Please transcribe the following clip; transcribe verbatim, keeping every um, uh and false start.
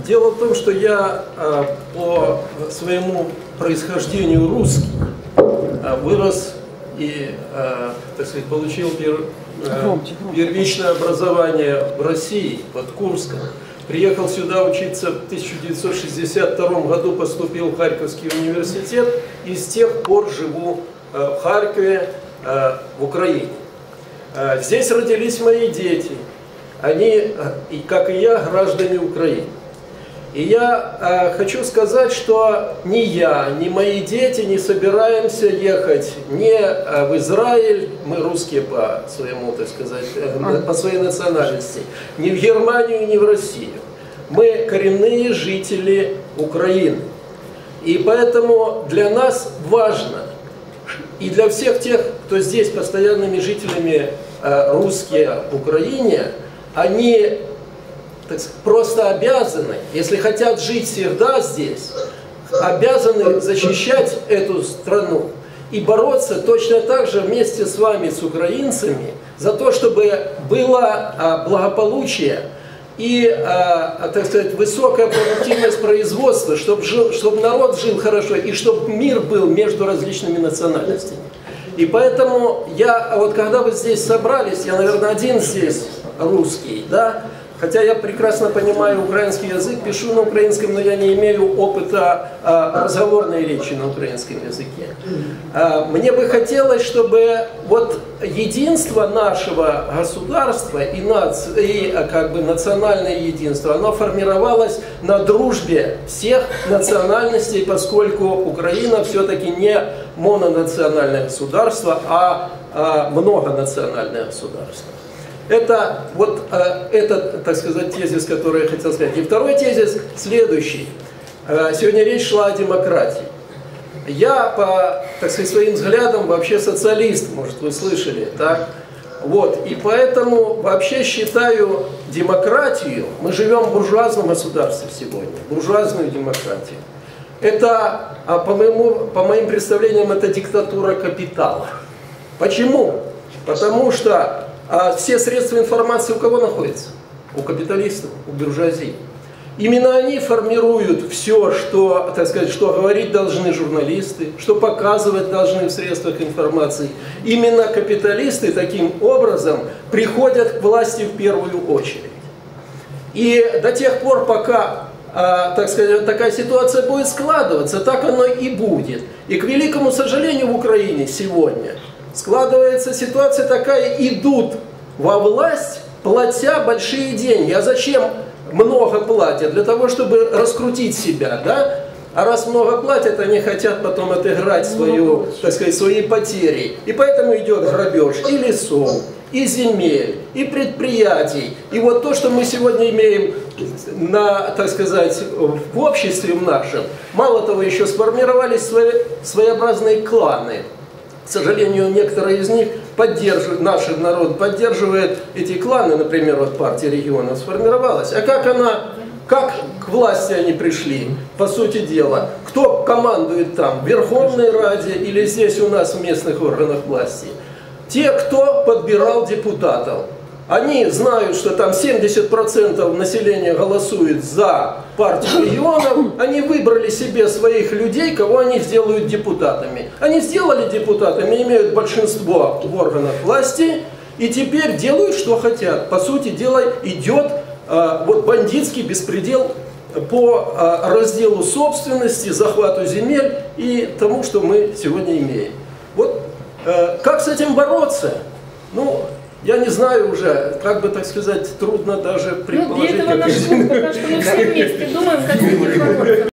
дело в том, что я э, по своему происхождению русский, э, вырос и, э, так сказать, получил пер, э, первичное образование в России, под Курском. Приехал сюда учиться в тысяча девятьсот шестьдесят втором году, поступил в Харьковский университет и с тех пор живу э, в Харькове, э, в Украине. Э, здесь родились мои дети. Они, и как и я, граждане Украины. И я э, хочу сказать, что ни я, ни мои дети не собираемся ехать ни э, в Израиль, мы русские по своему, так сказать, э, по своей национальности, ни в Германию, ни в Россию. Мы коренные жители Украины. И поэтому для нас важно, и для всех тех, кто здесь постоянными жителями э, русские в Украине, они так сказать, просто обязаны, если хотят жить всегда здесь, обязаны защищать эту страну и бороться точно так же вместе с вами, с украинцами, за то, чтобы было благополучие и, так сказать, высокая продуктивность производства, чтобы, жил, чтобы народ жил хорошо и чтобы мир был между различными национальностями. И поэтому я, вот когда вы здесь собрались, я, наверное, один здесь русский, да, хотя я прекрасно понимаю украинский язык, пишу на украинском, но я не имею опыта а, разговорной речи на украинском языке. А, мне бы хотелось, чтобы вот единство нашего государства и, нац... и как бы национальное единство, оно формировалось на дружбе всех национальностей, поскольку Украина все-таки не мононациональное государство, а, а многонациональное государство. Это вот э, этот, так сказать, тезис, который я хотел сказать. И второй тезис следующий. Э, сегодня речь шла о демократии. Я по, так сказать, своим взглядам вообще социалист, может, вы слышали, так? Вот, и поэтому вообще считаю демократию, мы живем в буржуазном государстве сегодня, буржуазную демократию. Это, по, моему, по моим представлениям, это диктатура капитала. Почему? Потому что а все средства информации у кого находятся? У капиталистов, у буржуазии. Именно они формируют все, что, так сказать, что говорить должны журналисты, что показывать должны в средствах информации. Именно капиталисты таким образом приходят к власти в первую очередь. И до тех пор, пока, так сказать, такая ситуация будет складываться, так оно и будет. И, к великому сожалению, в Украине сегодня складывается ситуация такая, идут во власть, платя большие деньги. А зачем много платят? Для того, чтобы раскрутить себя, да? А раз много платят, они хотят потом отыграть свою, так сказать, свои потери. И поэтому идет грабеж и лесов, и земель, и предприятий. И вот то, что мы сегодня имеем на, так сказать, в обществе нашем, мало того, еще сформировались свои, своеобразные кланы. К сожалению, некоторые из них поддерживают, наш народ поддерживает эти кланы, например, вот партия регионов сформировалась. А как она, как к власти они пришли, по сути дела? Кто командует там, в Верховной Раде или здесь у нас в местных органах власти? Те, кто подбирал депутатов. Они знают, что там семьдесят процентов населения голосует за партию регионов, они выбрали себе своих людей, кого они сделают депутатами. Они сделали депутатами, имеют большинство в органах власти, и теперь делают, что хотят. По сути дела, идет э, вот бандитский беспредел по э, разделу собственности, захвату земель и тому, что мы сегодня имеем. Вот э, как с этим бороться? Ну, я не знаю уже, как бы, так сказать, трудно даже предположить. Ну, для этого наш клуб, пока что мы все вместе думаем, как с этим бороться.